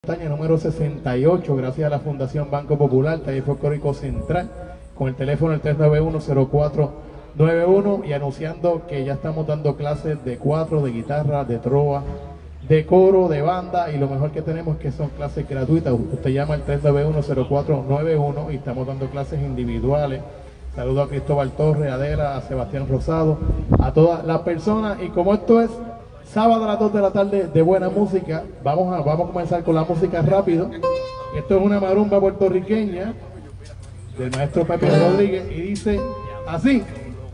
Montaña número 68, gracias a la Fundación Banco Popular, Taller Folclórico Central, con el teléfono el 391-0491 y anunciando que ya estamos dando clases de cuatro, de guitarra, de trova, de coro, de banda, y lo mejor que tenemos es que son clases gratuitas. Usted llama al 391-0491 y estamos dando clases individuales. Saludo a Cristóbal Torres, a Adela, a Sebastián Rosado, a todas las personas. Y como esto es sábado a las 2 de la tarde de buena música, vamos a comenzar con la música rápido. Esto es una marumba puertorriqueña del maestro Pepe Rodríguez y dice así.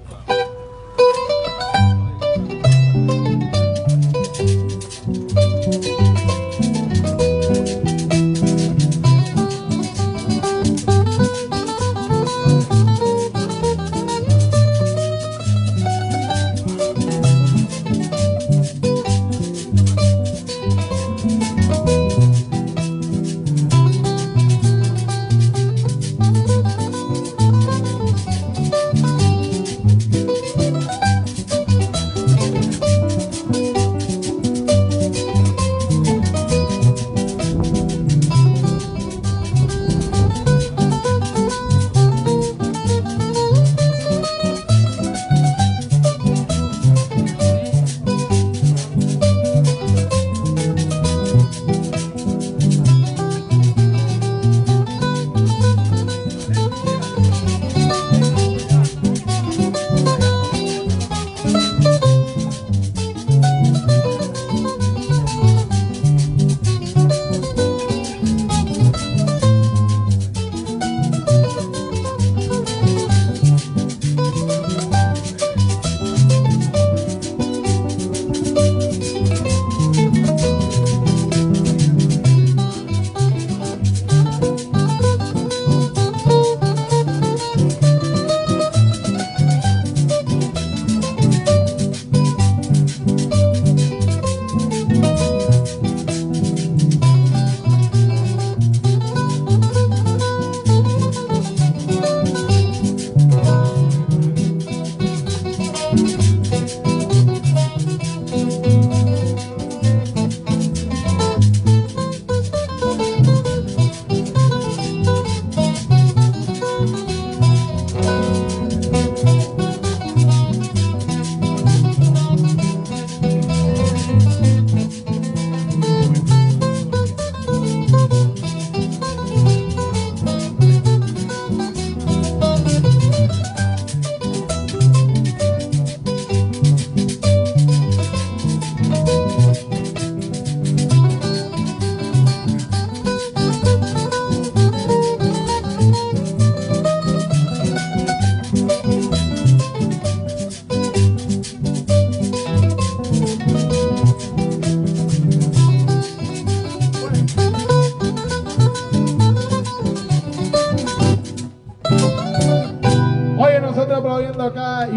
Aplaudiendo acá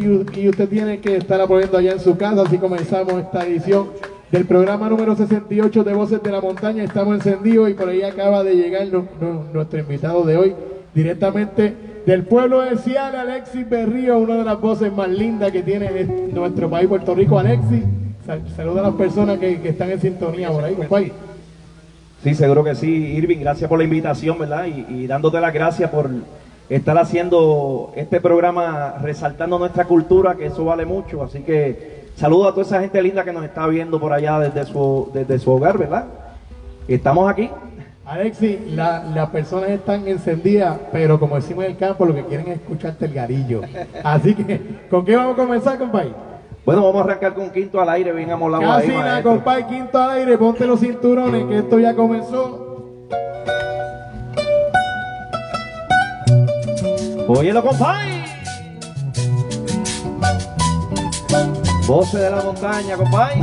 y usted tiene que estar aplaudiendo allá en su casa. Así comenzamos esta edición del programa número 68 de Voces de la Montaña. Estamos encendidos y por ahí acaba de llegar nuestro invitado de hoy, directamente del pueblo de Ciales, Alexis Berrío, una de las voces más lindas que tiene nuestro país, Puerto Rico. Alexis, saluda a las personas que están en sintonía por ahí, compadre. Sí, seguro que sí, Irving, gracias por la invitación, ¿verdad? Y dándote las gracias por estar haciendo este programa resaltando nuestra cultura, que eso vale mucho. Así que saludo a toda esa gente linda que nos está viendo por allá desde su hogar, ¿verdad? Estamos aquí. Alexis, las personas están encendidas, pero como decimos en el campo, lo que quieren es escucharte el garillo. Así que, ¿con qué vamos a comenzar, compadre? Bueno, vamos a arrancar con Quinto al Aire, bien amolado. Casi nada, compadre, Quinto al Aire, ponte los cinturones, que esto ya comenzó. Óyelo, compadre. Voces de la Montaña, compadre.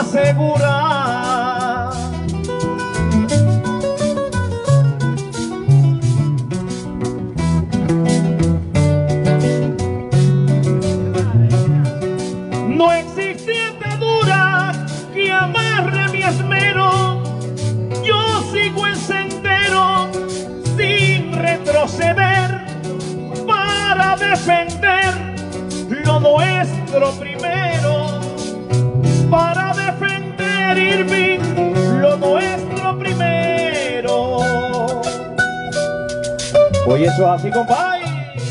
asegurar. No existe atadura que amarre mi esmero. Yo sigo el sendero sin retroceder para defender lo nuestro primero. Para defender, Irving, lo nuestro primero. Oye, eso es así, compadre.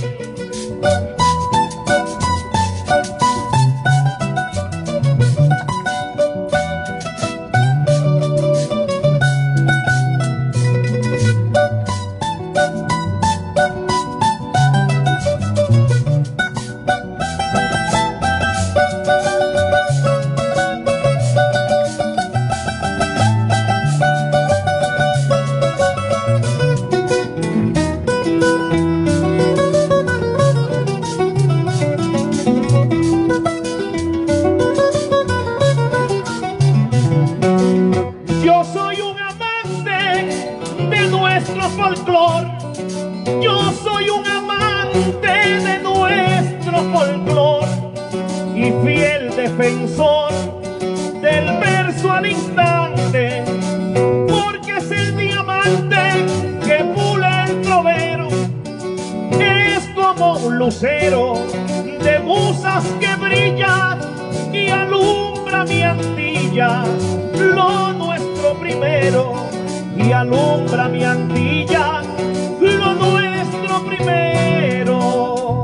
Yo soy un amante de nuestro folclor y fiel defensor del verso al instante, porque es el diamante que pule el trovero, es como un lucero de musas que brilla y alumbra mi Antilla, lo nuestro primero, y alumbra mi Antilla, lo nuestro primero.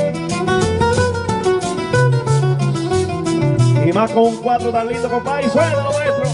Y más con un cuatro tan lindo, compadre, y suena lo nuestro.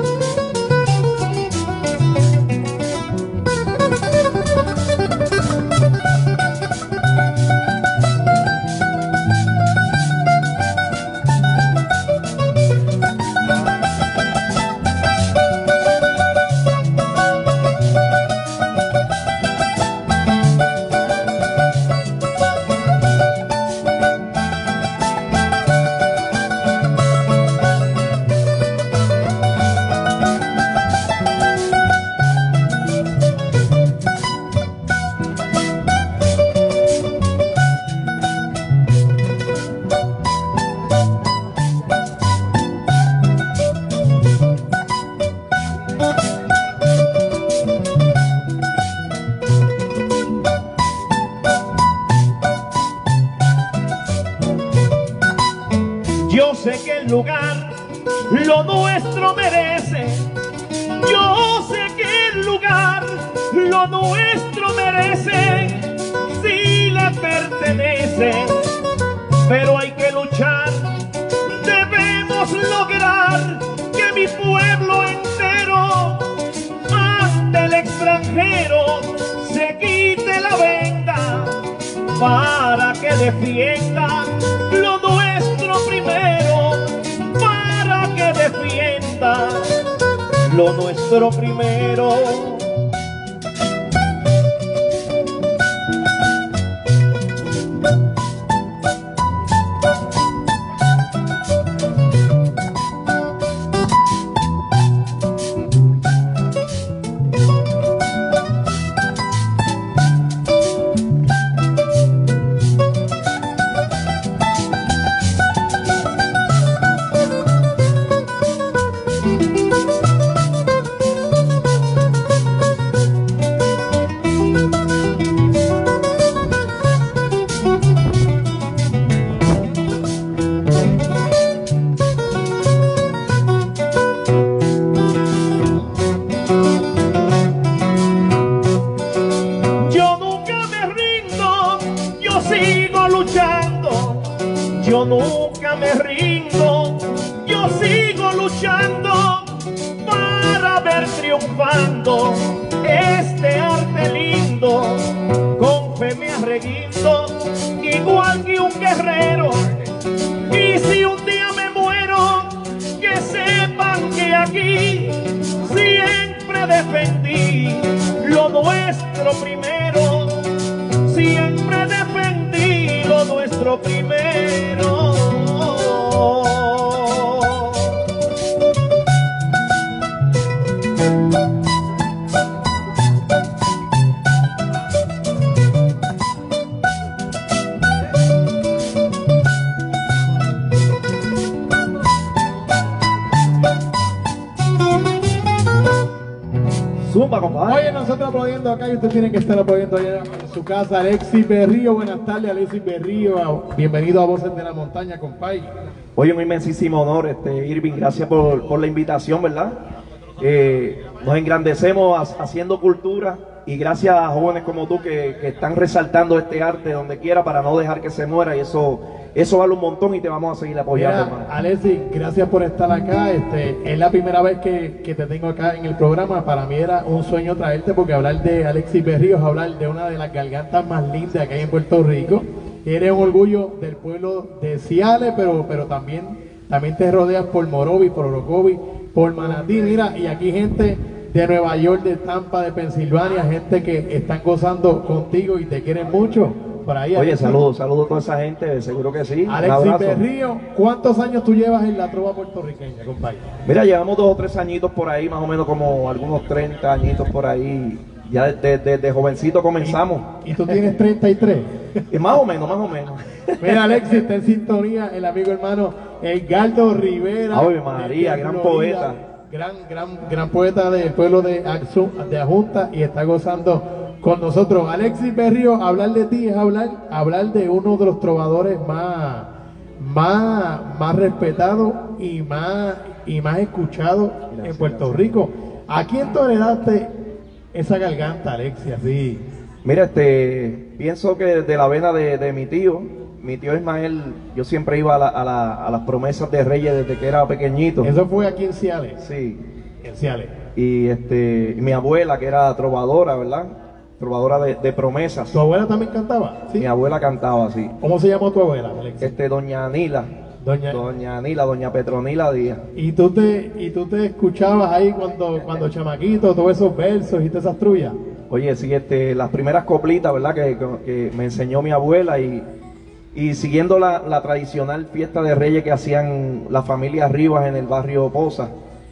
Yo sé que el lugar lo nuestro merece. Yo sé que el lugar lo nuestro merece. Sí le pertenece, pero hay que luchar. Debemos lograr que mi pueblo entero ante el extranjero se quite la venda para que defienda lo nuestro primero, para que defienda lo nuestro primero. Yo nunca me rindo, yo sigo luchando para ver triunfando este arte lindo. Con fe me arreguindo, igual que un guerrero. Y si un día me muero, que sepan que aquí siempre defendí lo nuestro primero. Siempre defendí lo nuestro primero. Zumba, compadre. Oye, nosotros aplaudiendo acá y usted tiene que estar aplaudiendo allá en su casa. Alexis Berrío, buenas tardes, Alexis Berrío. Bienvenido a Voces de la Montaña, compadre. Oye, un inmensísimo honor, Irving, gracias por la invitación, ¿verdad? Nos engrandecemos haciendo cultura y gracias a jóvenes como tú que están resaltando este arte donde quiera para no dejar que se muera, y eso vale un montón y te vamos a seguir apoyando. Mira, Alexis, gracias por estar acá. Es la primera vez que te tengo acá en el programa. Para mí era un sueño traerte, porque hablar de Alexis Berrío es hablar de una de las gargantas más lindas que hay en Puerto Rico. Eres un orgullo del pueblo de Ciales, pero también te rodeas por Morovis, por Orocovis, por Manatí. Mira, y aquí gente de Nueva York, de Tampa, de Pensilvania, gente que están gozando contigo y te quieren mucho. Por ahí, oye, Alexis. saludos a toda esa gente, seguro que sí. Alexis Berrío, ¿cuántos años tú llevas en la trova puertorriqueña, compadre? Mira, llevamos 2 o 3 añitos por ahí, más o menos como algunos 30 añitos por ahí. Ya desde jovencito comenzamos. ¿Y tú tienes 33? Y más o menos. Mira, Alexis, está en sintonía el amigo hermano Edgardo Rivera. Ave María, gran poeta. Gran poeta del pueblo de Ajunta, y está gozando con nosotros. Alexis Berrío, hablar de ti es hablar de uno de los trovadores más respetados y más escuchados en Puerto Rico. ¿A quién tú heredaste esa garganta, Alexis, así? Mira, pienso que de la vena de mi tío Ismael, yo siempre iba a las promesas de Reyes desde que era pequeñito. Eso fue aquí en Ciales. Sí. En Ciales. Y mi abuela, que era trovadora, ¿verdad? Trovadora de promesas. ¿Tu abuela también cantaba? ¿Sí? Mi abuela cantaba, sí. ¿Cómo se llamó tu abuela, Alexis? Doña Anila. Doña Anila, Doña Petronila Díaz. ¿Y tú te escuchabas ahí cuando chamaquito, todos esos versos y todas esas trullas? Oye, sí, las primeras coplitas, ¿verdad? Que me enseñó mi abuela, y siguiendo la tradicional fiesta de Reyes que hacían las familias Rivas en el barrio Poza,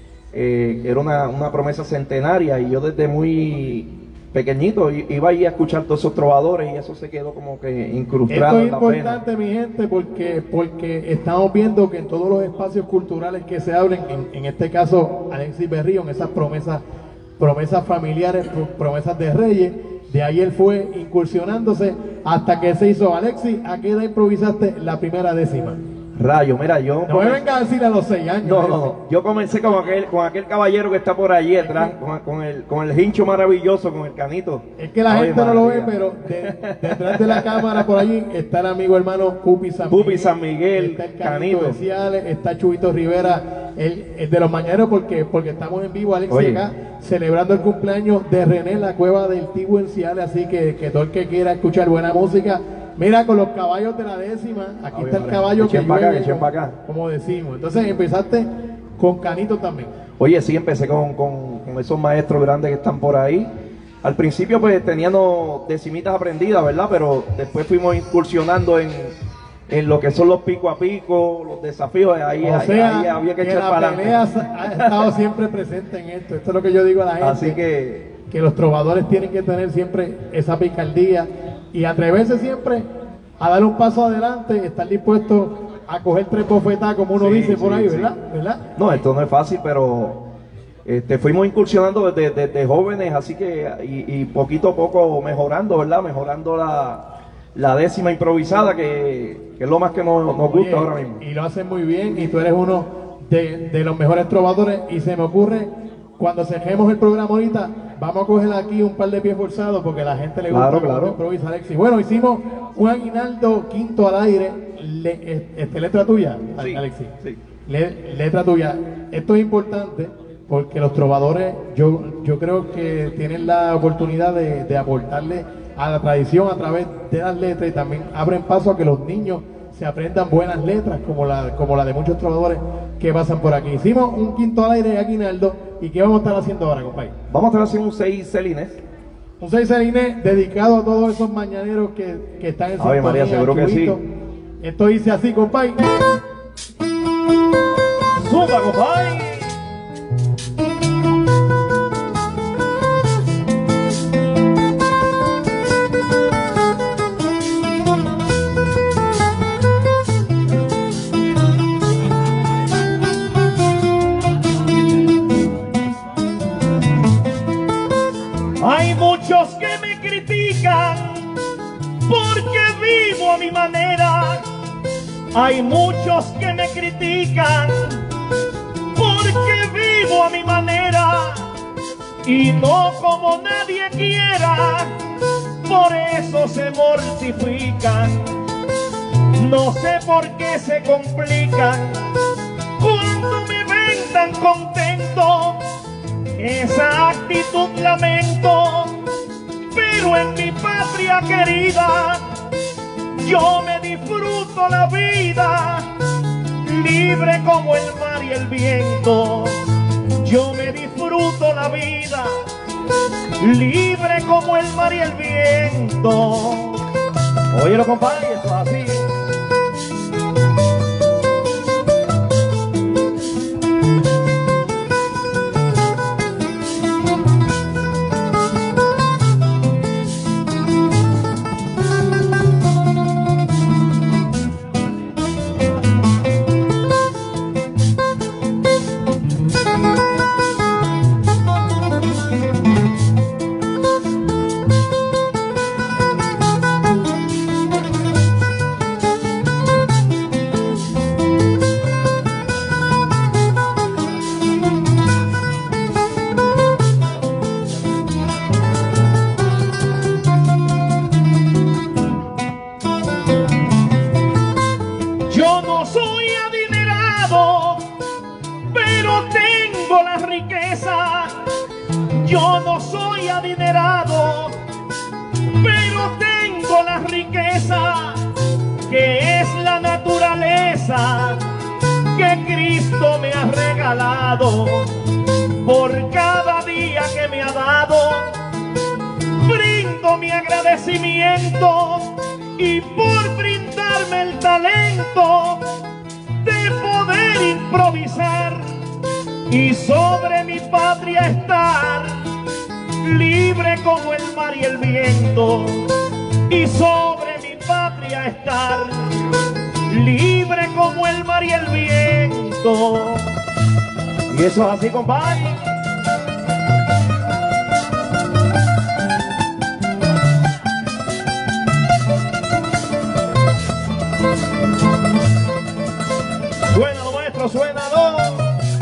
era una promesa centenaria, y yo desde muy pequeñito iba ahí a escuchar todos esos trovadores, y eso se quedó como que incrustado. Esto es importante, mi gente, porque estamos viendo que en todos los espacios culturales que se abren, en este caso Alexis Berrío, en esas promesas familiares, promesas de Reyes, de ahí él fue incursionándose hasta que se hizo. Alexis, ¿a qué edad improvisaste la primera décima? Rayo, mira, yo... No me vengas a decir a los 6 años. No. Yo comencé con aquel caballero que está por allí atrás, con el hincho maravilloso, con el canito. Es que la gente no lo ve, pero detrás de la cámara por allí está el amigo hermano Pupi San Miguel, está el Canito de Ciales, está Chubito Rivera, el de los mañaneros, porque estamos en vivo, Alexis, acá, celebrando el cumpleaños de René, la cueva del Tibu en Ciales, así que todo el que quiera escuchar buena música, mira, con los caballos de la décima, aquí está el caballo que llueve, como decimos. Entonces empezaste con Canito también. Oye, sí, empecé con esos maestros grandes que están por ahí. Al principio pues teníamos decimitas aprendidas, ¿verdad? Pero después fuimos incursionando en lo que son los pico a pico, los desafíos. Ahí había que echar para adelante. La pelea ha estado siempre presente en esto. Esto es lo que yo digo a la gente. Así que los trovadores tienen que tener siempre esa picardía y atreverse siempre a dar un paso adelante, estar dispuesto a coger 3 bofetadas, como uno dice por ahí, ¿verdad? No, esto no es fácil, pero fuimos incursionando desde jóvenes, así que, y poquito a poco mejorando, ¿verdad? Mejorando la décima improvisada, que es lo más que nos gusta ahora mismo. Y lo hacen muy bien, y tú eres uno de los mejores trovadores, y se me ocurre, cuando cerremos el programa ahorita, vamos a coger aquí un par de pies forzados, porque a la gente le gusta improvisar, Alexis. Bueno, hicimos un aguinaldo quinto al aire, letra tuya, sí, Alexis. Sí. Letra tuya. Esto es importante, porque los trovadores, yo creo que tienen la oportunidad de aportarle a la tradición a través de las letras, y también abren paso a que los niños se aprendan buenas letras, como la de muchos trovadores que pasan por aquí. Hicimos un quinto al aire de aguinaldo. ¿Y qué vamos a estar haciendo ahora, compadre? Vamos a estar haciendo un 6 celines. Un 6 celines dedicado a todos esos mañaneros que están en Ave María, seguro que sí. Esto dice así, compadre. ¡Zumba, compadre! manera. Hay muchos que me critican porque vivo a mi manera y no como nadie quiera, por eso se mortifican. No sé por qué se complican cuando me ven tan contento. Esa actitud lamento, pero en mi patria querida yo me disfruto la vida, libre como el mar y el viento. Yo me disfruto la vida, libre como el mar y el viento. Óyelo, compadre, eso es así. Yo no soy adinerado, pero tengo la riqueza que es la naturaleza que Cristo me ha regalado. Por cada día que me ha dado, brindo mi agradecimiento, y por brindarme el talento de poder improvisar y sobre mi patria estar, libre como el mar y el viento. Y sobre mi patria estar, libre como el mar y el viento. Y eso es así, compadre. Suénalo, maestro, suénalo.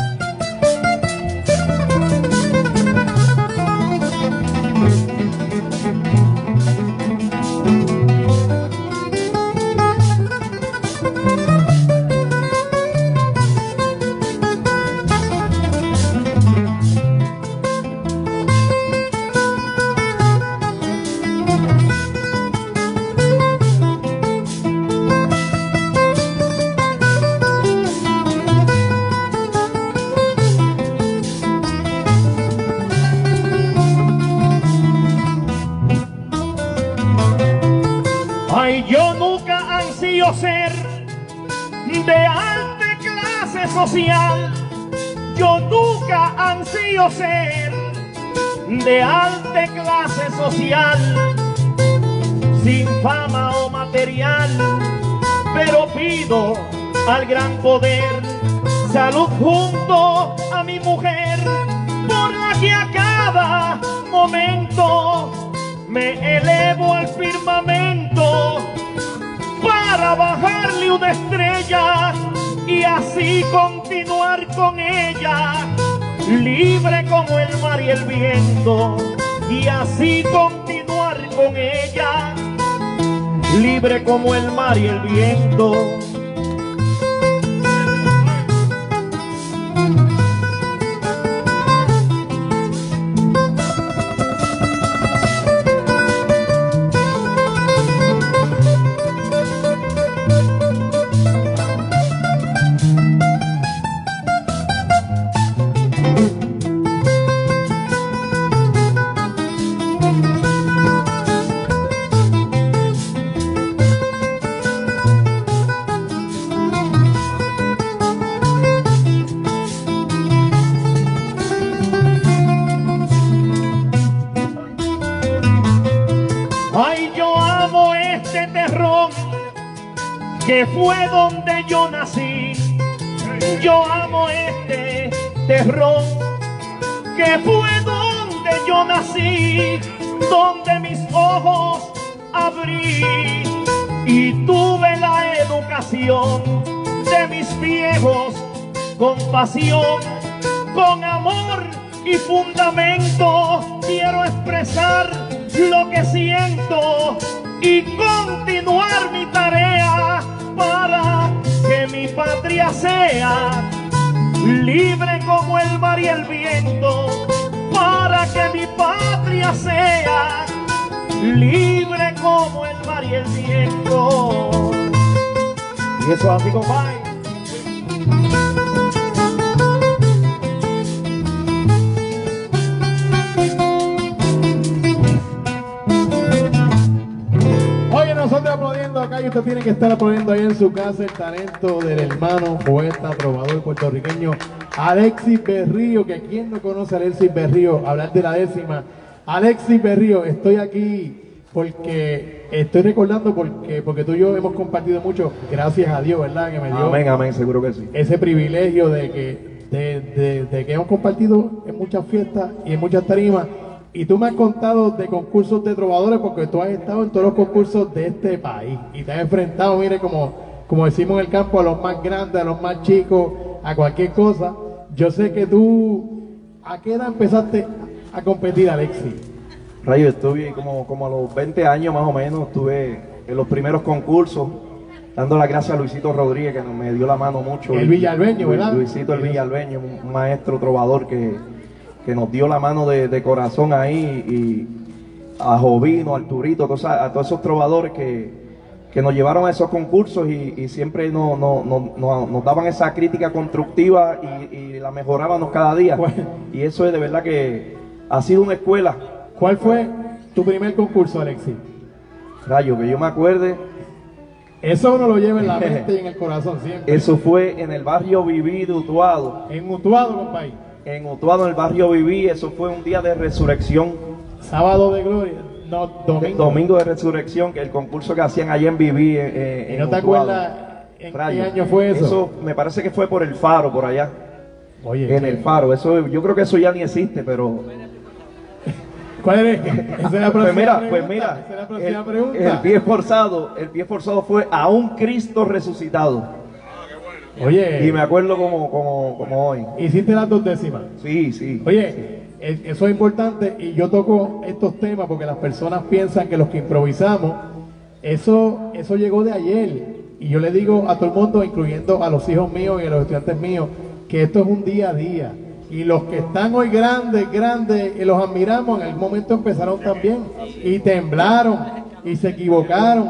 Ay, yo nunca ansío ser de alta clase social. Yo nunca ansío ser de alta clase social, sin fama o material, pero pido al gran poder salud junto a mi mujer, por la que a cada momento me elevo al firmamento para bajarle una estrella y así continuar con ella, libre como el mar y el viento. Y así continuar con ella, libre como el mar y el viento. Ay, yo amo este terrón que fue donde yo nací. Yo amo este terrón que fue donde yo nací, donde mis ojos abrí. y tuve la educación de mis viejos con pasión, con amor y fundamento. Quiero expresar lo que siento y continuar mi tarea para que mi patria sea libre como el mar y el viento, para que mi patria sea libre como el mar y el viento. Y eso es así, compadre. Oye, nosotros aplaudiendo acá y usted tiene que estar aplaudiendo ahí en su casa el talento del hermano poeta, trovador puertorriqueño Alexis Berrío, que quien no conoce a Alexis Berrío, hablar de la décima. Alexis Berrío, estoy aquí porque estoy recordando porque tú y yo hemos compartido mucho, gracias a Dios, ¿verdad? Que me dio Amén, amén, seguro que sí. ese privilegio de que hemos compartido en muchas fiestas y en muchas tarimas. Y tú me has contado de concursos de trovadores porque tú has estado en todos los concursos de este país y te has enfrentado, mire, como decimos en el campo, a los más grandes, a los más chicos, a cualquier cosa. Yo sé que tú, ¿a qué edad empezaste a competir, Alexis? Rayo, estuve como a los 20 años más o menos, estuve en los primeros concursos, dando las gracias a Luisito Rodríguez, que me dio la mano mucho. El villalbeño, ¿verdad? Luisito el villalbeño, un maestro trovador que nos dio la mano de corazón ahí, y a Jovino, a Arturito, a todos esos trovadores que nos llevaron a esos concursos y siempre nos daban esa crítica constructiva y la mejorábamos cada día. Y eso es de verdad que ha sido una escuela. ¿Cuál fue tu primer concurso, Alexis? Rayo, que yo me acuerde. Eso uno lo lleva en la mente y en el corazón siempre. Eso fue en el barrio Viví de Utuado. En Utuado, compadre. En Utuado, en el barrio Viví, eso fue un día de resurrección. Sábado de gloria, no, domingo. Domingo de resurrección, que el concurso que hacían allá en Viví. ¿Y no te acuerdas en qué año fue eso? Eso me parece que fue por el Faro, por allá. Oye, en el Faro, eso, yo creo que eso ya ni existe, pero... ¿Cuál es? Esa es la próxima pregunta. Pues mira, esa es la próxima pregunta. El pie forzado fue a un Cristo resucitado. Oye. Y me acuerdo como hoy. ¿Hiciste las 2 décimas? Sí, sí. Oye, eso es importante y yo toco estos temas porque las personas piensan que los que improvisamos, eso llegó de ayer. Y yo le digo a todo el mundo, incluyendo a los hijos míos y a los estudiantes míos, que esto es un día a día. Y los que están hoy grandes, y los admiramos, en algún momento empezaron también. Y temblaron, y se equivocaron.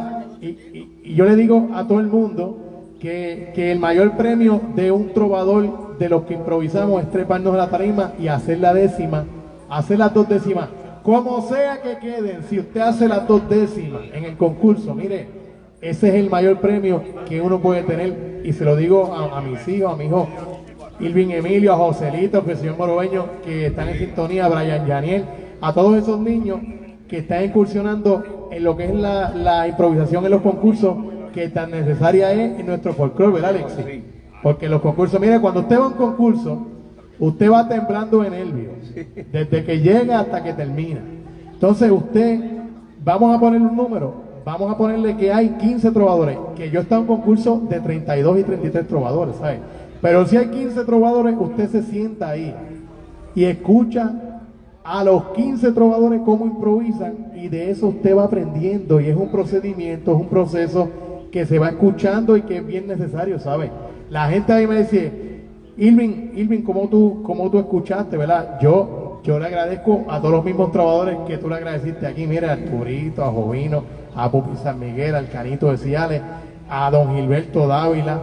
Y yo le digo a todo el mundo que el mayor premio de un trovador de los que improvisamos es treparnos a la tarima y hacer la décima, hacer las 2 décimas. Como sea que queden, si usted hace las 2 décimas en el concurso, mire, ese es el mayor premio que uno puede tener. Y se lo digo a mis hijos, a mi hijo Irving Emilio, a Joselito, a señor Moroveño, que están en sintonía, a Brian Yaniel, a todos esos niños que están incursionando en lo que es la improvisación en los concursos, que tan necesaria es en nuestro folclore, ¿verdad, Alexis? Sí. Porque los concursos, mire, cuando usted va a un concurso, usted va temblando de nervios, desde que llega hasta que termina. Entonces vamos a ponerle un número, vamos a ponerle que hay 15 trovadores, que yo he estado en un concurso de 32 y 33 trovadores, ¿sabes? Pero si hay 15 trovadores, usted se sienta ahí y escucha a los 15 trovadores cómo improvisan, y de eso usted va aprendiendo, y es un procedimiento, es un proceso que se va escuchando y que es bien necesario, ¿sabes? La gente ahí me dice, Irving, ¿cómo tú escuchaste, verdad? Yo le agradezco a todos los mismos trovadores que tú le agradeciste aquí, mira, a Arturito, a Jovino, a Pupi San Miguel, al Canito de Ciales, a don Gilberto Dávila,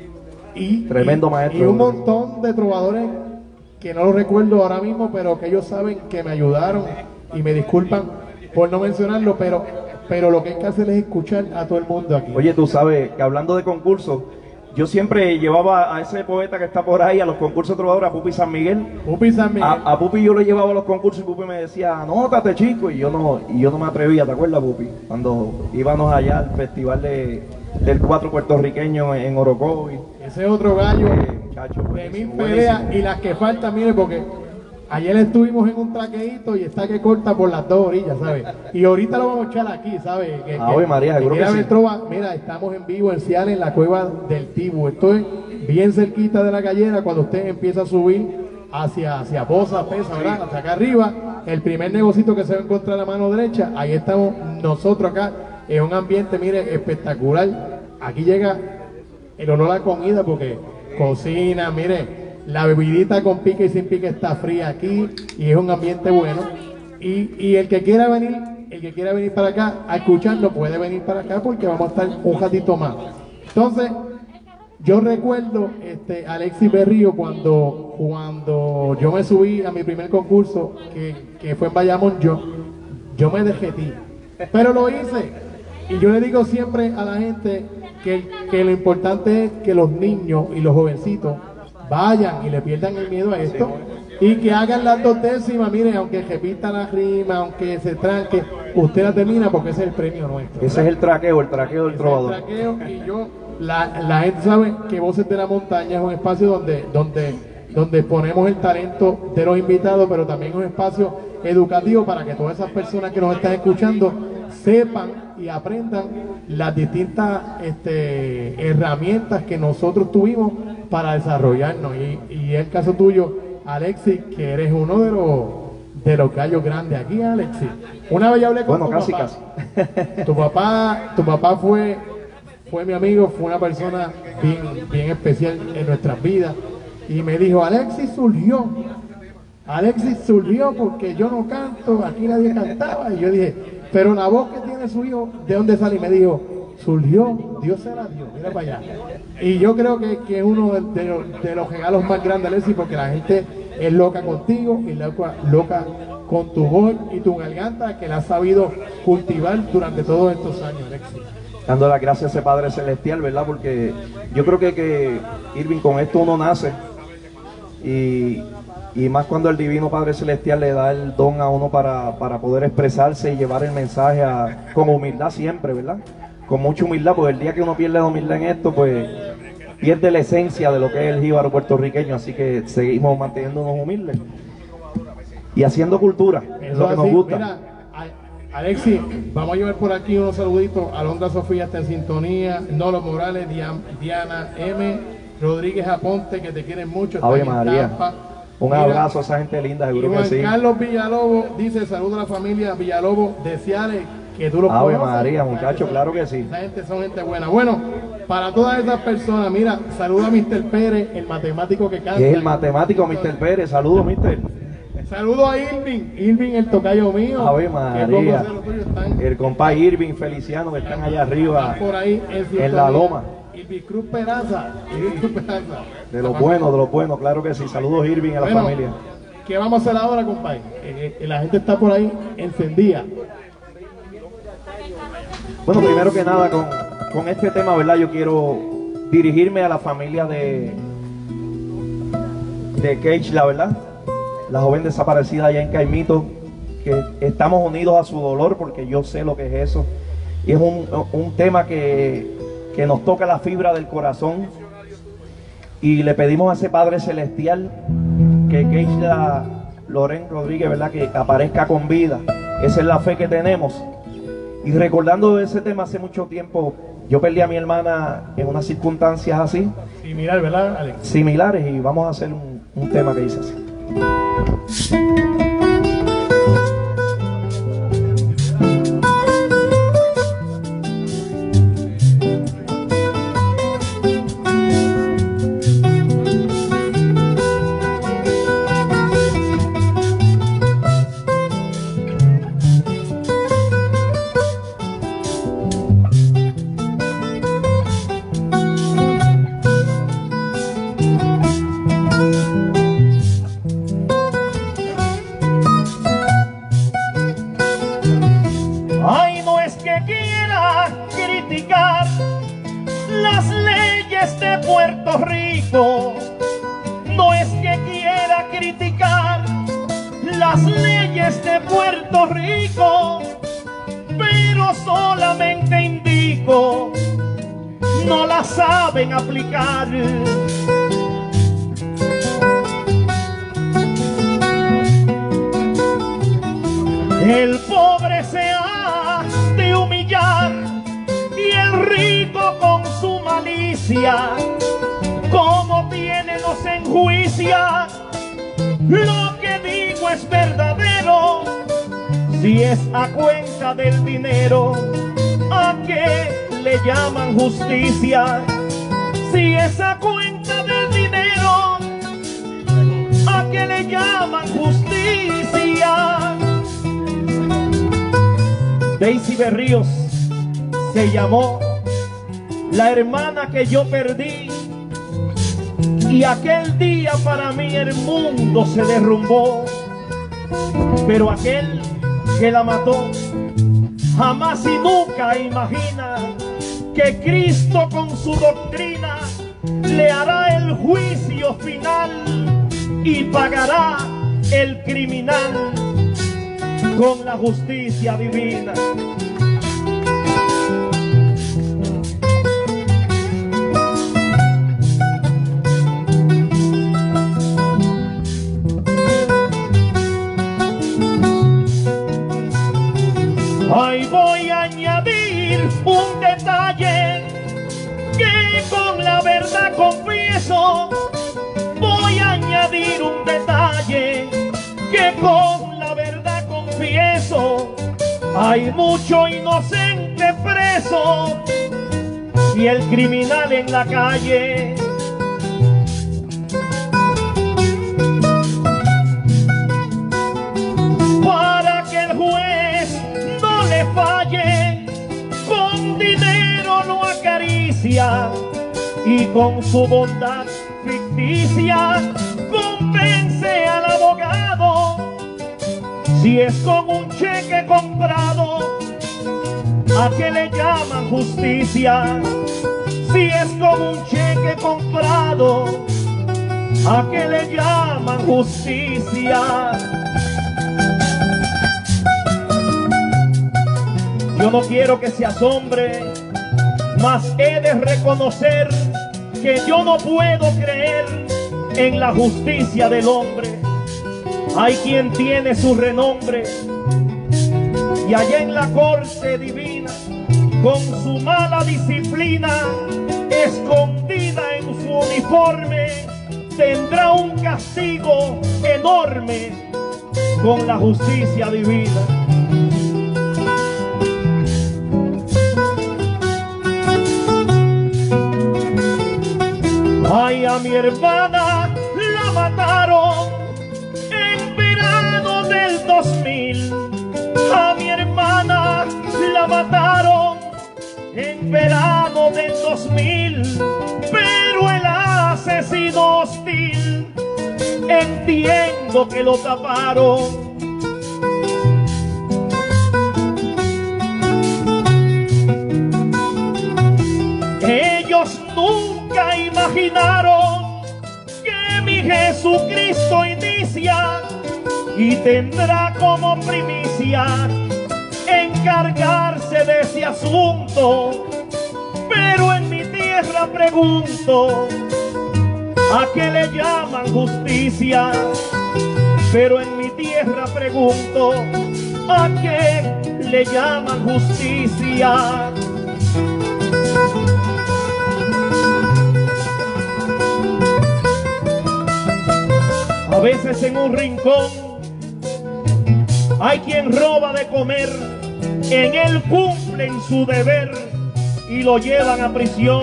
tremendo maestro. Y un montón de trovadores que no los recuerdo ahora mismo, pero que ellos saben que me ayudaron, y me disculpan por no mencionarlo, pero lo que hay que hacer es escuchar a todo el mundo aquí. Oye, tú sabes que hablando de concursos, yo siempre llevaba a ese poeta que está por ahí a los concursos de trovadores, a Pupi San Miguel. Pupi San Miguel. A Pupi yo le llevaba a los concursos y Pupi me decía, anótate, chico, y yo no me atrevía, ¿te acuerdas, Pupi? Cuando íbamos allá al festival del cuatro puertorriqueño en Orocovi. Ese es otro gallo muchacho, de 1000 peleas, y las que faltan, mire, porque ayer estuvimos en un traqueíto y está que corta por las dos orillas, ¿sabes? Y ahorita lo vamos a echar aquí, ¿sabes? Ave María, seguro que sí. Trova, mira, estamos en vivo en Ciales, en la cueva del Tibu. Estoy bien cerquita de la gallera cuando usted empieza a subir hacia Poza, Pesa, ¿verdad? Hacia acá arriba, el primer negocito que se va a encontrar a la mano derecha, ahí estamos nosotros acá, en un ambiente, mire, espectacular. Aquí llega el olor a la comida porque cocina, mire, la bebidita con pique y sin pique está fría aquí y es un ambiente bueno. Y el que quiera venir para acá a escucharlo puede venir para acá porque vamos a estar un ratito más. Entonces, yo recuerdo, Alexis Berrío, cuando yo me subí a mi primer concurso, que fue en Bayamón, yo me dejetí, pero lo hice. Y yo le digo siempre a la gente que lo importante es que los niños y los jovencitos vayan y le pierdan el miedo a esto y que hagan las 2 décimas, miren, aunque repita la rima, aunque se tranque, usted la termina porque ese es el premio nuestro. Ese es el traqueo del trovador. El traqueo, y la gente sabe que Voces de la Montaña es un espacio donde ponemos el talento de los invitados, pero también un espacio educativo para que todas esas personas que nos están escuchando sepan y aprendan las distintas herramientas que nosotros tuvimos para desarrollarnos. Y el caso tuyo, Alexis, que eres uno de los gallos grandes aquí, Alexis. Una vez ya hablé con tu casi, papá. casi. Tu papá fue mi amigo, fue una persona bien especial en nuestras vidas. Y me dijo, Alexis surgió porque yo no canto, aquí nadie cantaba. Y yo dije, pero la voz que tiene su hijo, ¿de dónde sale? Y me dijo, surgió, Dios se la dio, mira para allá. Y yo creo que es uno de los regalos más grandes, Alexis, porque la gente es loca contigo y loca con tu voz y tu garganta, que la has sabido cultivar durante todos estos años, Alexis. Dando las gracias a ese Padre Celestial, ¿verdad? Porque yo creo que Irving, con esto uno nace y más cuando el Divino Padre Celestial le da el don a uno para poder expresarse y llevar el mensaje con humildad siempre, ¿verdad? Con mucha humildad, porque el día que uno pierde la humildad en esto, pues pierde la esencia de lo que es el jíbaro puertorriqueño, así que seguimos manteniéndonos humildes y haciendo cultura, es lo que nos gusta. Mira, Alexis, vamos a llevar por aquí unos saluditos. Alondra Sofía está en sintonía, Nolo Morales, Diana M, Rodríguez Aponte, que te quieren mucho. Ave María. Un abrazo a esa gente linda, seguro que sí. Carlos Villalobos dice, saludo a la familia Villalobos de Ciales, que tú los Ave María, muchachos, claro que sí. Esa gente son gente buena. Bueno, para todas esas personas, mira, saludo a Mr. Pérez, el matemático que canta. Es el matemático Mr. Pérez, saludos, Mr. Saludos a Irving, el tocayo mío. Ave María. El compa Irving, Feliciano, que están allá arriba, por ahí en la loma. Irving Cruz Peraza. De lo bueno, claro que sí. Saludos, Irving, a la familia. ¿Qué vamos a hacer ahora, compadre? La gente está por ahí encendida. Bueno, primero que nada, con este tema, ¿verdad? Yo quiero dirigirme a la familia de Cage, la verdad. La joven desaparecida allá en Caimito, que estamos unidos a su dolor porque yo sé lo que es eso. Y es un tema que nos toca la fibra del corazón. Y le pedimos a ese Padre Celestial que Keisha Loren Rodríguez, ¿verdad?, que aparezca con vida. Esa es la fe que tenemos. Y recordando ese tema, hace mucho tiempo yo perdí a mi hermana en unas circunstancias así. Similar, ¿verdad, Alex? Similares, y vamos a hacer un tema que dice así. No es que quiera criticar las leyes de Puerto Rico, pero solamente indico, no las saben aplicar. El pobre se ha de humillar y el rico con su malicia, como tiene nos enjuicia. Lo que digo es verdadero, si es a cuenta del dinero, ¿a qué le llaman justicia? Si es a cuenta del dinero, ¿a qué le llaman justicia? Daisy Berríos se llamó, la hermana que yo perdí, y aquel día para mí el mundo se derrumbó. Pero aquel que la mató jamás y nunca imagina que Cristo con su doctrina le hará el juicio final y pagará el criminal con la justicia divina. Ahí voy a añadir un detalle que con la verdad confieso. Voy a añadir un detalle que con la verdad confieso. Hay mucho inocente preso y el criminal en la calle. Para que el juez no le falle, con dinero lo acaricia y con su bondad ficticia convence al abogado. Si es con un cheque comprado, ¿a qué le llaman justicia? Si es con un cheque comprado, ¿a qué le llaman justicia? Yo no quiero que se asombre, mas he de reconocer que yo no puedo creer en la justicia del hombre. Hay quien tiene su renombre y allá en la corte divina, con su mala disciplina, escondida en su uniforme, tendrá un castigo enorme con la justicia divina. Ay, a mi hermana la mataron en verano del 2000. A mi hermana la mataron en verano del 2000. Pero el asesino hostil, entiendo que lo taparon. Ellos nunca imaginaron que mi Jesucristo inicia y tendrá como primicia encargarse de ese asunto. Pero en mi tierra pregunto, ¿a qué le llaman justicia? Pero en mi tierra pregunto, ¿a qué le llaman justicia? A veces en un rincón hay quien roba de comer, en él cumplen su deber y lo llevan a prisión.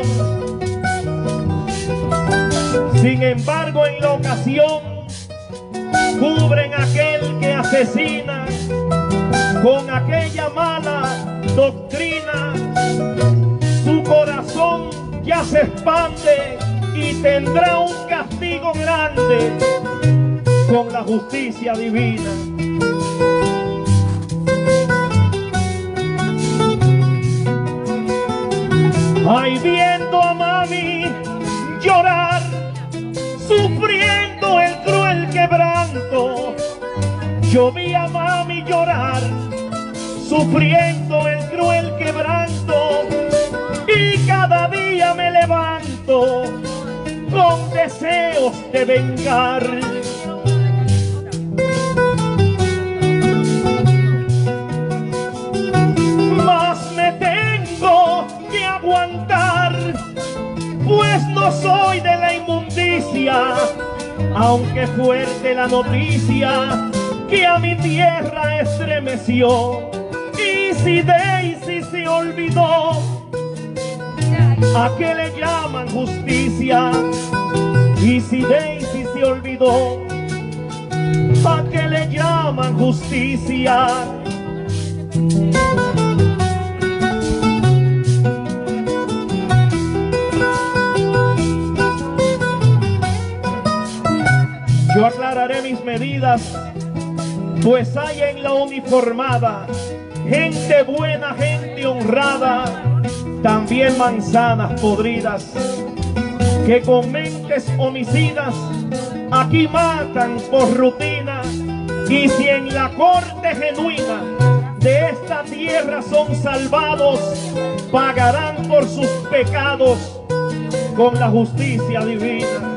Sin embargo, en la ocasión cubren a aquel que asesina con aquella mala doctrina. Su corazón ya se expande y tendrá un castigo grande con la justicia divina. Ay, viendo a mami llorar, sufriendo el cruel quebranto, yo vi a mami llorar, sufriendo el cruel quebranto, y cada día me levanto con deseos de vengar. pues no soy de la inmundicia, aunque fuerte la noticia que a mi tierra estremeció. Y si Daisy se olvidó, ¿a qué le llaman justicia? Y si Daisy se olvidó, ¿a qué le llaman justicia? Yo aclararé mis medidas, pues hay en la uniformada gente buena, gente honrada, también manzanas podridas, que con mentes homicidas aquí matan por rutina. Y si en la corte genuina de esta tierra son salvados, pagarán por sus pecados con la justicia divina.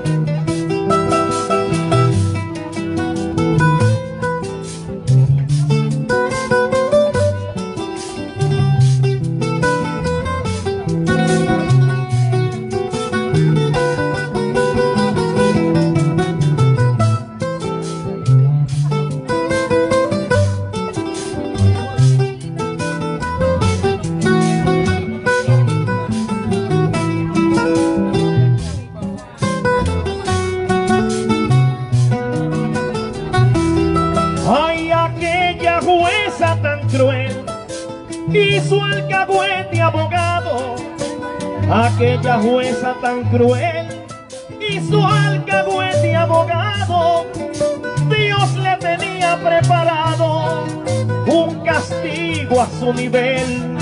Y su alcahuete abogado, aquella jueza tan cruel, y su alcahuete abogado, Dios le tenía preparado un castigo a su nivel.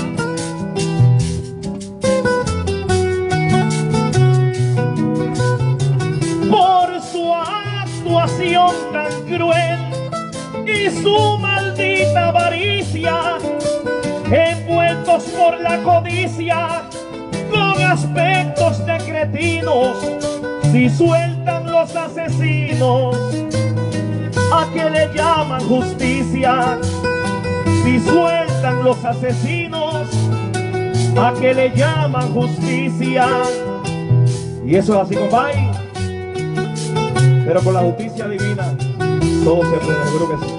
Por su actuación tan cruel y su maldita avaricia, envueltos por la codicia, con aspectos de cretinos, si sueltan los asesinos, ¿a qué le llaman justicia? Si sueltan los asesinos, ¿a qué le llaman justicia? Y eso es así, compadre. Pero con la justicia divina todo se puede, seguro que sí.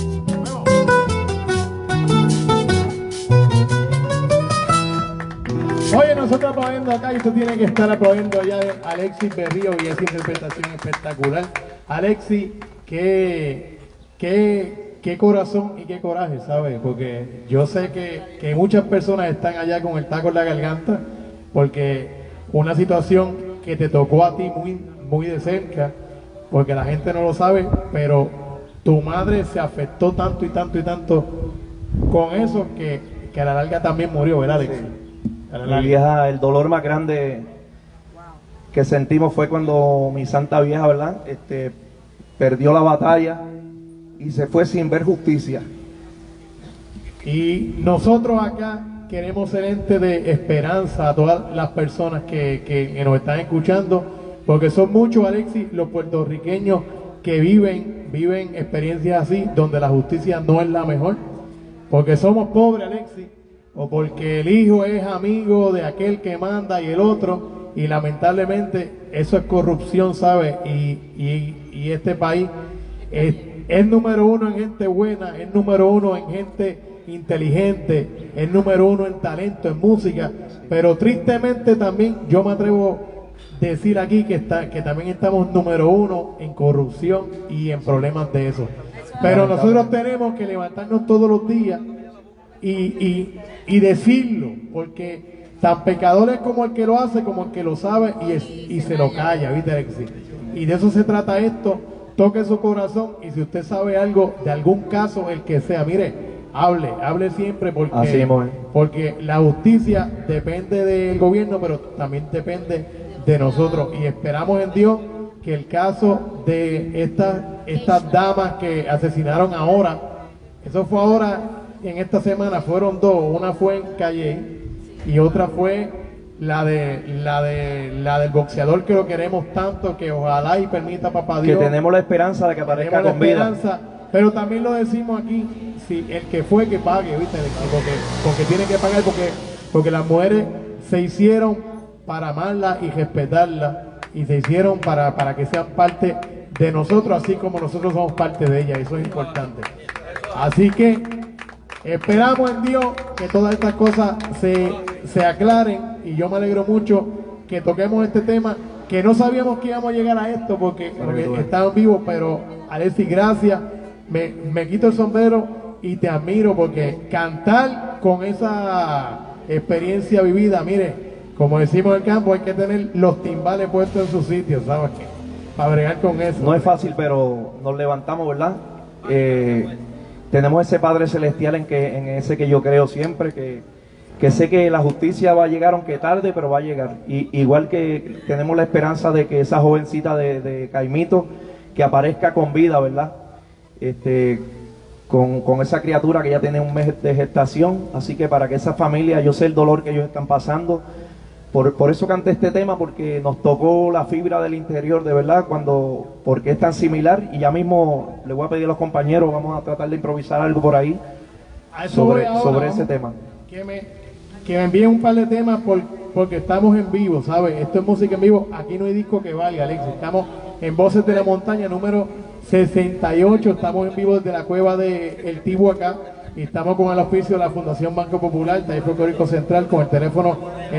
Oye, nosotros aplaudiendo acá y usted tiene que estar aplaudiendo allá de Alexis Berrío y esa interpretación espectacular. Alexis, qué corazón y qué coraje, ¿sabes? Porque yo sé que muchas personas están allá con el taco en la garganta porque una situación que te tocó a ti muy de cerca, porque la gente no lo sabe, pero tu madre se afectó tanto y tanto y tanto con eso que a la larga también murió, ¿verdad, Alexis? Sí. Mi vieja, el dolor más grande que sentimos fue cuando mi santa vieja, ¿verdad? Perdió la batalla y se fue sin ver justicia. Y nosotros acá queremos ser ente de esperanza a todas las personas que nos están escuchando, porque son muchos, Alexis, los puertorriqueños que viven experiencias así, donde la justicia no es la mejor, porque somos pobres, Alexis, o porque el hijo es amigo de aquel que manda y el otro, y lamentablemente eso es corrupción, ¿sabes? Y este país es número uno en gente buena, es número uno en gente inteligente, es número uno en talento, en música, pero tristemente también yo me atrevo a decir aquí que también estamos número uno en corrupción y en problemas de eso. Pero nosotros tenemos que levantarnos todos los días y decirlo, porque tan pecador es como el que lo hace, como el que lo sabe y se lo calla, ¿viste, Alexis? Y de eso se trata esto. Toque su corazón, y si usted sabe algo de algún caso, el que sea, mire, hable siempre, porque la justicia depende del gobierno, pero también depende de nosotros, y esperamos en Dios que el caso de estas damas que asesinaron ahora, eso fue ahora, en esta semana fueron dos, una fue en Calle y otra fue la del boxeador que lo queremos tanto, que ojalá y permita, papá Dios, que tenemos la esperanza de que aparezca con vida. Pero también lo decimos aquí, si el que fue, que pague, ¿viste? Porque tiene que pagar, porque las mujeres se hicieron para amarla y respetarla, y se hicieron para que sean parte de nosotros, así como nosotros somos parte de ella. Eso es importante. Así que esperamos en Dios que todas estas cosas se aclaren, y yo me alegro mucho que toquemos este tema, que no sabíamos que íbamos a llegar a esto porque estaban vivos, pero Alexis, gracias, me quito el sombrero y te admiro, porque cantar con esa experiencia vivida, mire, como decimos en el campo, hay que tener los timbales puestos en su sitio, ¿sabes? Para bregar con eso. No es fácil, pero nos levantamos, ¿verdad? Tenemos ese Padre Celestial en ese que yo creo siempre, que sé que la justicia va a llegar, aunque tarde, pero va a llegar. Igual que tenemos la esperanza de que esa jovencita de Caimito, que aparezca con vida, ¿verdad? Con esa criatura que ya tiene un mes de gestación. Así que para que esa familia, yo sé el dolor que ellos están pasando. Por eso canté este tema, porque nos tocó la fibra del interior, de verdad, porque es tan similar. Y ya mismo le voy a pedir a los compañeros, vamos a tratar de improvisar algo por ahí sobre ese tema. Que me envíen un par de temas porque estamos en vivo, ¿sabes? Esto es música en vivo, aquí no hay disco que valga, Alexis. Estamos en Voces de la Montaña número 68, estamos en vivo desde la cueva de El Tibo acá, y estamos con el auspicio de la Fundación Banco Popular, Taller Folclórico Central, con el teléfono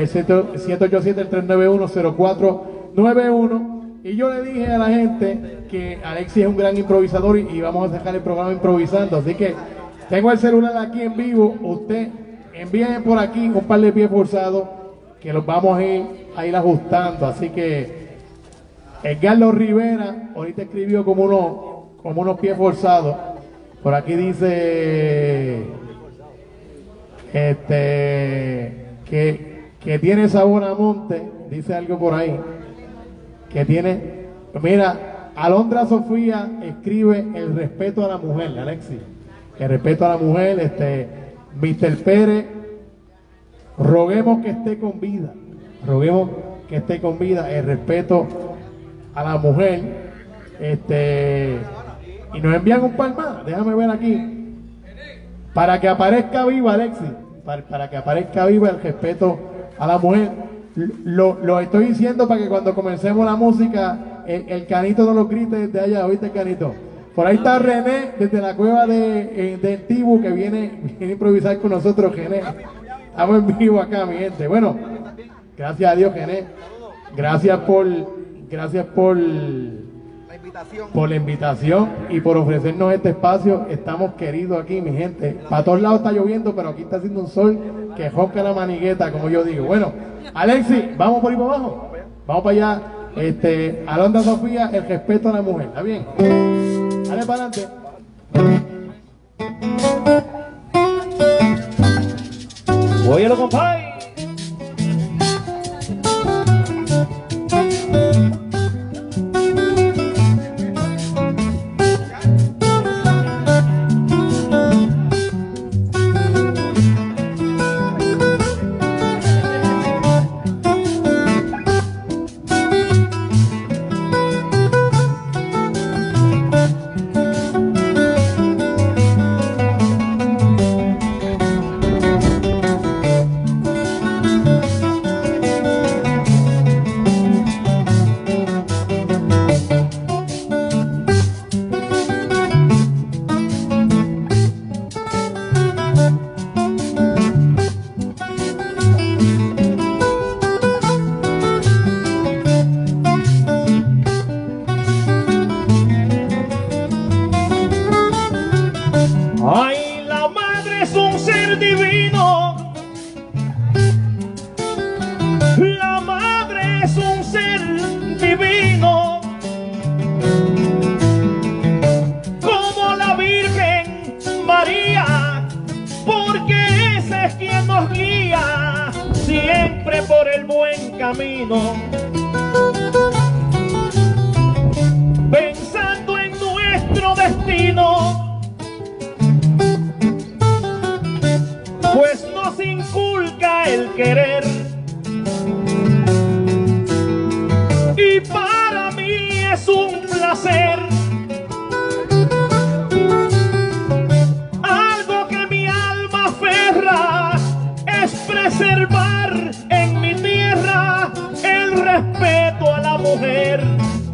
787-391-0491. Y yo le dije a la gente que Alexis es un gran improvisador y vamos a dejar el programa improvisando, así que tengo el celular aquí en vivo. Usted envíen por aquí un par de pies forzados que los vamos a ir ajustando. Así que Edgardo Rivera ahorita escribió como unos pies forzados. Por aquí dice que tiene sabor a monte, dice algo por ahí. Que tiene, mira, Alondra Sofía escribe el respeto a la mujer, Alexis. El respeto a la mujer, Mr. Pérez, roguemos que esté con vida, el respeto a la mujer, y nos envían un par más, déjame ver aquí, para que aparezca viva, Alexis, para que aparezca viva el respeto a la mujer. Lo estoy diciendo para que cuando comencemos la música, el Canito no lo grite desde allá, ¿oíste, Canito? Por ahí está René, desde la cueva del Tibu, que viene a improvisar con nosotros, René. Estamos en vivo acá, mi gente. Bueno, gracias a Dios, René. Gracias por la invitación y por ofrecernos este espacio. Estamos queridos aquí, mi gente. Para todos lados está lloviendo, pero aquí está haciendo un sol que ronca la manigueta, como yo digo. Bueno, Alexis, vamos por ahí para abajo. Vamos para allá. Alondra Sofía, el respeto a la mujer. ¿Está bien? Dale para adelante. Óyelo, compadre. Pensando en nuestro destino, pues nos inculca el querer, y para mí es un placer, algo que mi alma aferra, es preservar en mi tierra respeto a la mujer.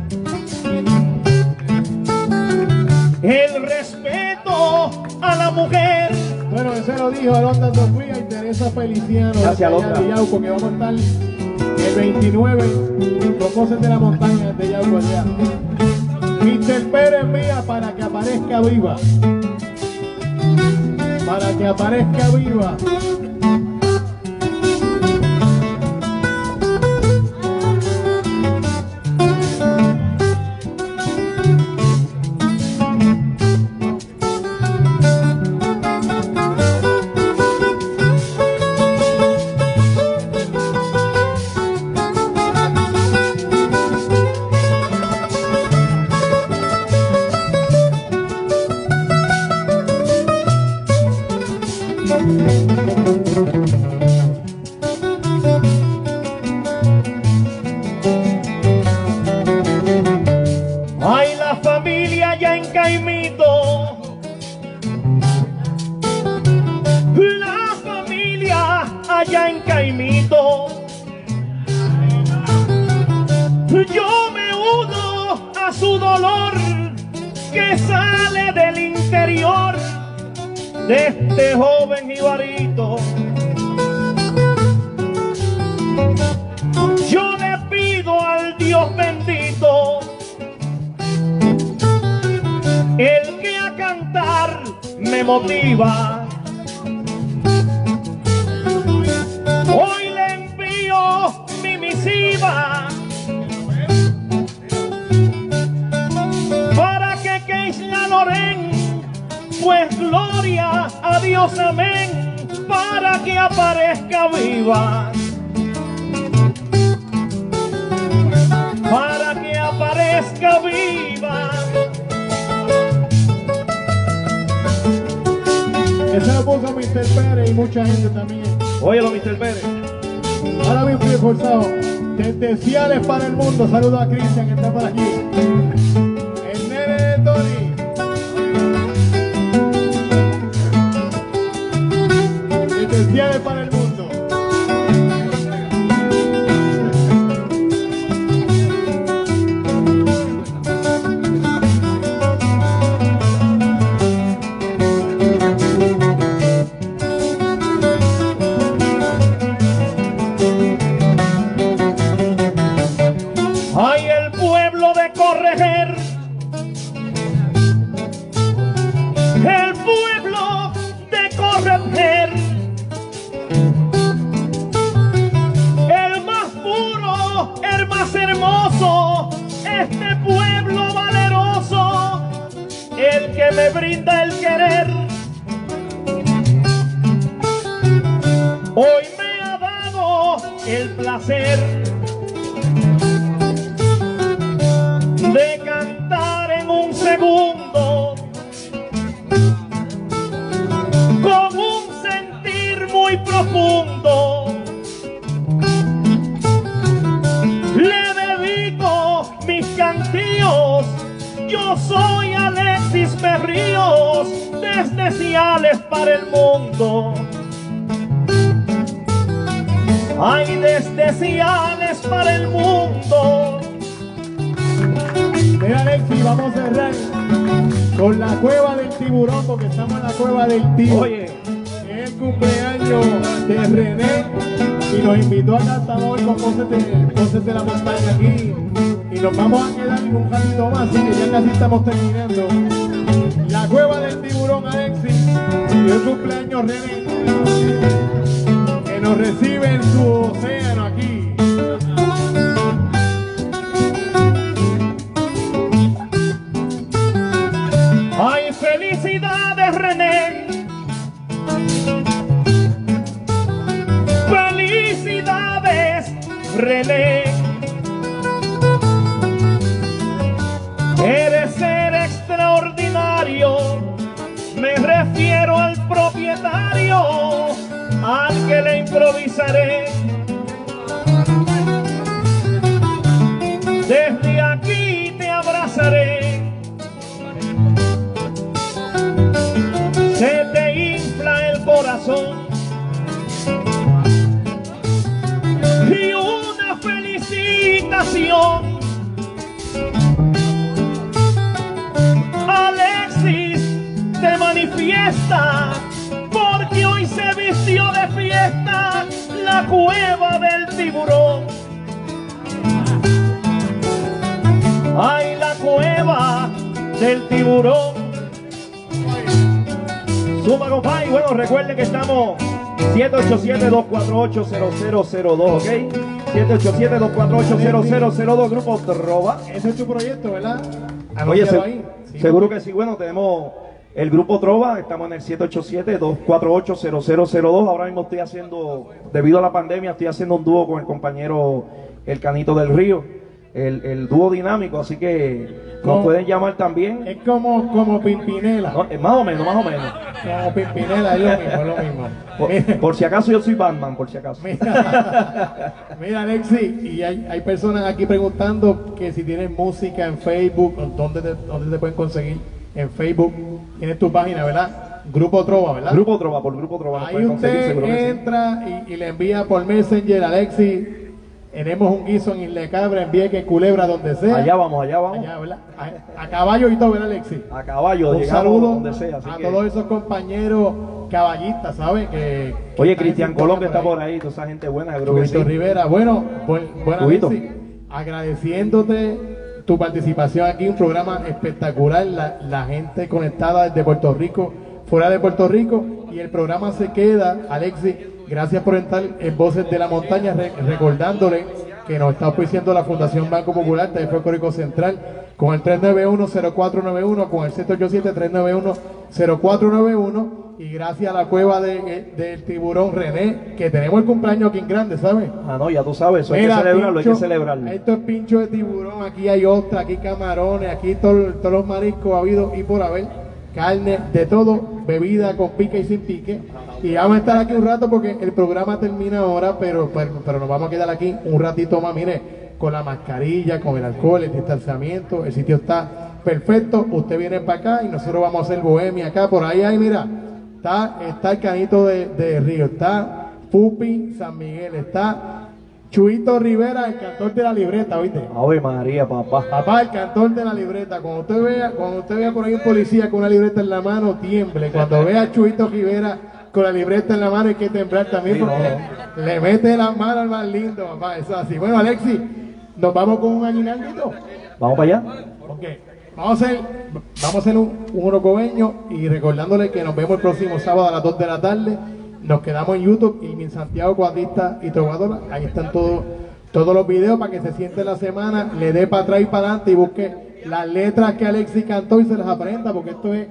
El respeto a la mujer. Bueno, ese lo dijo Alondra Sofía y Teresa Feliciano. Gracias, de allá Alondra. de Yauco, que vamos a estar el 29 con Voces de la Montaña de Yauco allá. Mr. Pérez envía para que aparezca viva. Para que aparezca viva. Ay, la familia ya en Caimito. La familia allá en Caimito. Yo me uno a su dolor que sale del interior de este joven jibarito. Yo le pido al Dios bendito, el que a cantar me motiva. Hoy le envío mi misiva para que Keisla Loren, pues gloria a Dios, amén, para que aparezca viva. Para que aparezca viva. Ese lo puso Mr. Pérez y mucha gente también. Óyelo, Mr. Pérez. Ahora bien, fui forzado. Desde Ciales para el mundo. Saludos a Cristian que está por aquí. El nene de Tony. Desde Ciales para el mundo. Ay, el pueblo de Correger, el pueblo de Correger, el más puro, el más hermoso, este pueblo valeroso, el que me brinda el querer. Hoy me ha dado el placer de cantar en un segundo con un sentir muy profundo. Le dedico mis cantillos, yo soy Alexis Berríos, desde Ciales para el mundo. Ay, desde Ciales para el mundo. Mira, Alexi, vamos a cerrar con la cueva del tiburón, porque estamos en la cueva del tío. Oye, Es el cumpleaños de René y nos invitó a cantar hoy con Voces de la Montaña aquí. Y nos vamos a quedar un ratito más, así que ya casi estamos terminando. La cueva del tiburón, Alexi, y el cumpleaños René, que nos recibe en su océano aquí. Ay, felicidades, René. Felicidades, René. Eres ser extraordinario. Me refiero al propietario, al que le improvisaré. Desde aquí te abrazaré. Se te infla el corazón y una felicidad invitación. Alexis te manifiesta, porque hoy se vistió de fiesta la cueva del tiburón. Ay, la cueva del tiburón. Suma, compadre. Bueno, recuerden que estamos 787-248-0002, ¿ok? 787-248-0002, Grupo Trova. Ese es tu proyecto, ¿verdad? Oye, Ahí. Sí. seguro que sí. Bueno, tenemos el Grupo Trova, estamos en el 787-248-0002. Ahora mismo estoy haciendo, debido a la pandemia, estoy haciendo un dúo con el compañero El Canito del Río, el dúo dinámico, así que nos pueden llamar también. Es como Pimpinela. No, más o menos. Como Pimpinela, es lo mismo. Por si acaso yo soy Batman, por si acaso. Mira, Alexi, y hay personas aquí preguntando que si tienes música en Facebook, ¿dónde te pueden conseguir? En Facebook, tienes tu página, ¿verdad? Grupo Trova, ¿verdad? Grupo Trova, por Grupo Trova. Ahí usted entra y le envía por Messenger, Alexi. Tenemos un guiso en Isla Cabra, en Vieques, Culebra, donde sea. Allá vamos. Allá, ¿verdad? A caballo y todo, ¿verdad, Alexi? A caballo, Un llegamos saludo donde sea. Así a que... todos esos compañeros caballistas, ¿sabes? Oye, Cristian Colón, que está por ahí, toda esa gente buena, yo creo que Chubito sí. Rivera, bueno, Alexi, agradeciéndote tu participación aquí, un programa espectacular, la gente conectada desde Puerto Rico, fuera de Puerto Rico, y el programa se queda, Alexi, gracias por estar en Voces de la Montaña, recordándole que nos está auspiciando la Fundación Banco Popular de Puerto Rico Central, con el 391-0491, con el 787-391-0491, y gracias a la cueva del tiburón René, que tenemos el cumpleaños aquí en grande, ¿sabes? Ah, no, ya tú sabes, eso Mira, hay que celebrarlo, pincho, hay que celebrarlo. Esto es pincho de tiburón, aquí hay ostra, aquí camarones, aquí todos los mariscos habidos y por haber, carne, de todo, bebida con pique y sin pique. Y vamos a estar aquí un rato porque el programa termina ahora, pero nos vamos a quedar aquí un ratito más, mire, con la mascarilla, con el alcohol, el distanciamiento, el sitio está perfecto, usted viene para acá y nosotros vamos a hacer bohemia acá, por ahí, mira, está el Canito de Río, está Pupi San Miguel, está Chuito Rivera, el cantor de la libreta, ¿oíste? Ave María, papá. Papá, el cantor de la libreta. Cuando usted vea por ahí un policía con una libreta en la mano, tiemble. Cuando vea a Chuito Rivera con la libreta en la mano, hay que temblar también, Sí, porque le mete las manos al más lindo, papá. Eso es así. Bueno, Alexi, nos vamos con un aguinaldito. ¿Vamos para allá? Ok. Vamos a hacer un orocobeño y recordándole que nos vemos el próximo sábado a las 2 de la tarde. Nos quedamos en YouTube y en Santiago Cuadrista y Trovadora. Ahí están todos los videos para que se siente la semana, le dé para atrás y para adelante y busque las letras que Alexi cantó y se las aprenda, porque esto es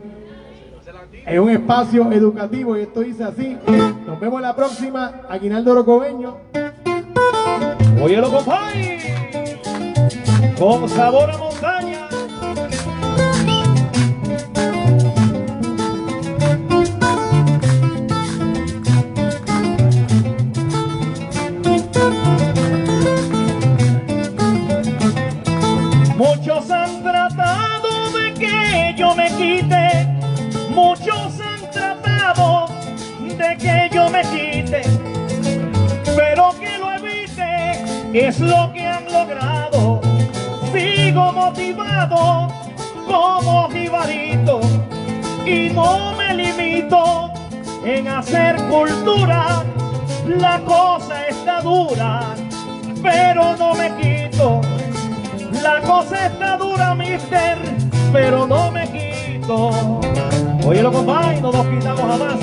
un espacio educativo y esto dice así. Nos vemos la próxima. Aguinaldo Orocobeño. Óyelo, compadre, con sabor a montaña. Muchos han tratado de que yo me quite, muchos han tratado de que yo me quite, pero que lo evite es lo que han logrado. Sigo motivado como jibarito y no me limito en hacer cultura. La cosa está dura, pero no me quito. La cosa está dura, mister, pero no me quito. Óyelo, compadre, no nos quitamos jamás.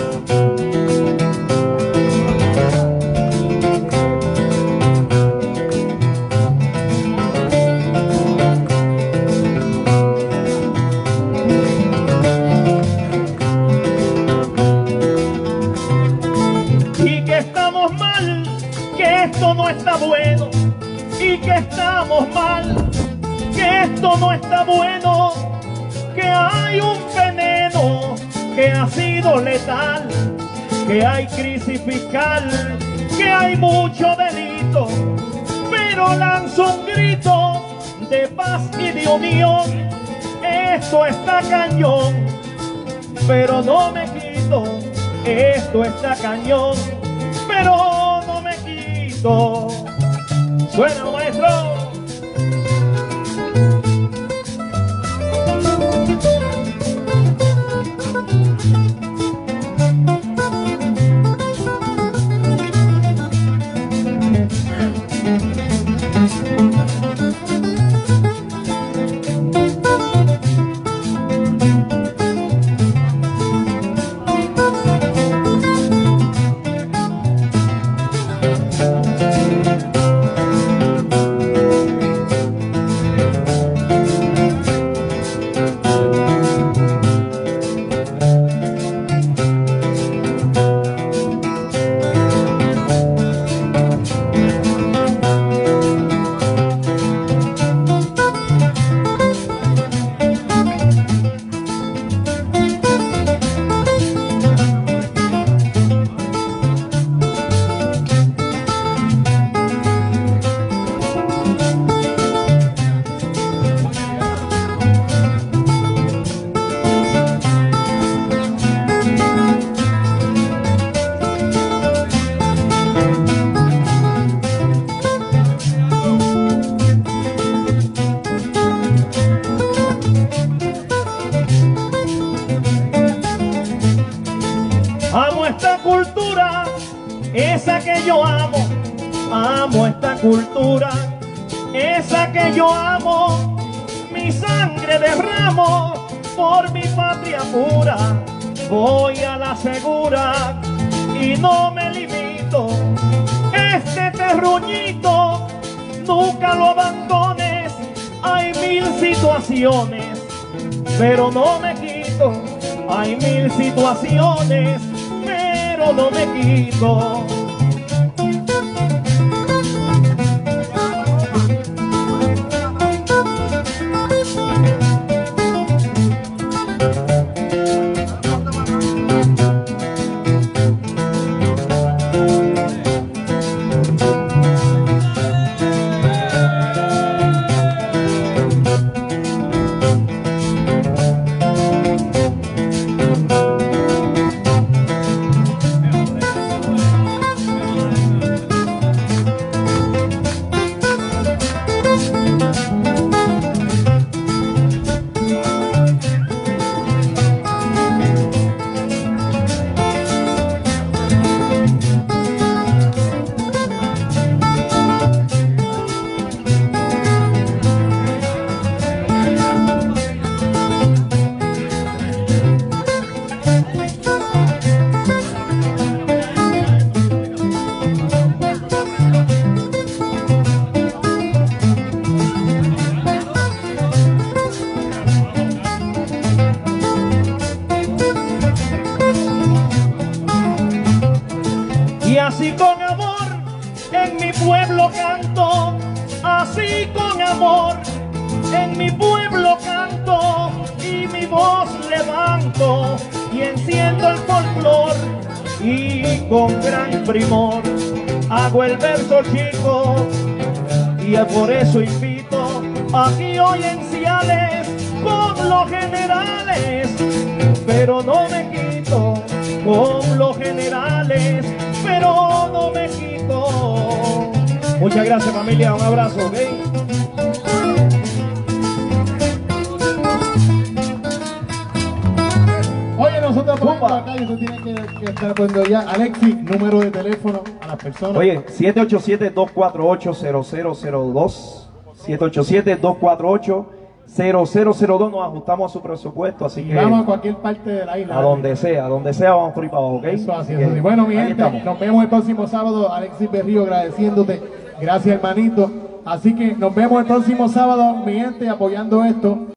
Y que estamos mal, que esto no está bueno. Y que estamos mal, que esto no está bueno, que hay un veneno que ha sido letal, que hay crisis fiscal, que hay mucho delito, pero lanzo un grito de paz y de unión. Esto está cañón, pero no me quito. Esto está cañón, pero no me quito. Suena, maestro. cultura, esa que yo amo, mi sangre derramo por mi patria pura. Voy a la segura y no me limito. Este terruñito nunca lo abandones. Hay mil situaciones, pero no me quito. Hay mil situaciones, pero no me quito. Y así con amor en mi pueblo canto, así con amor en mi pueblo canto, y mi voz levanto y enciendo el folclor, y con gran primor hago el verso chico, y por eso invito aquí hoy en Ciales con los generales, pero no me quito con los generales, pero no me quito. Muchas gracias, familia, un abrazo, ¿ok? Oye, nosotros ponemos acá y usted tiene que estar poniendo ya. Alexis, número de teléfono a las personas. Oye, 787-248-0002. 787-248-0002. Nos ajustamos a su presupuesto, así que vamos a cualquier parte de la isla. a donde sea vamos por ahí para abajo, ¿ok? Eso así, eso así. Bueno, mi gente, nos vemos el próximo sábado. Alexis Berrío agradeciéndote. Gracias, hermanito. Así que nos vemos el próximo sábado, mi gente, apoyando esto.